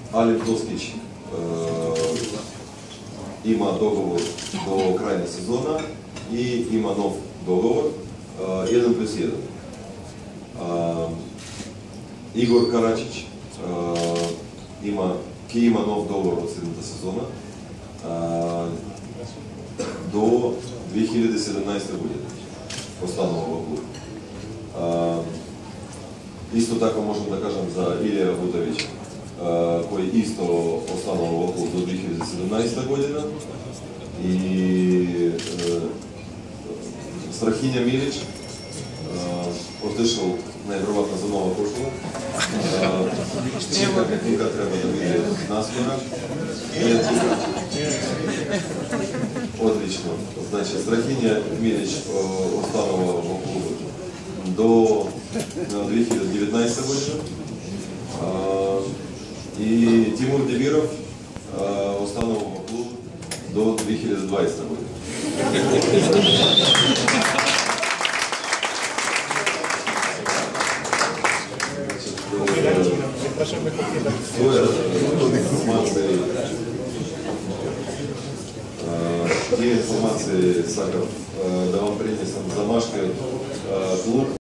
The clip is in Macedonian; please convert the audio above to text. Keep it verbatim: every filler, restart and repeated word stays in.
Аліп Доскіч има договор до края сезона и има нов договор еден плюс еден. Игор Карачич има, ке има нов договор од седмата сезона до две хиляди седемнаесета година. Останува во клуб. Исто така можем да кажем за Илија Бутевич, кој исто останува во клуб до две хиляди седемнаесета година. И Страхиња Милич отишол најверојатно за нова кошула. Чека каква треба да биде наскора. Отлично. Значи, Страхиња Милич останува во клубот до две хиляди деветнаесета година. И Тимур Дебиров останува во клубот до две хиляди дваесета година. Тие информации сакав да вам принесам за Машка клуб.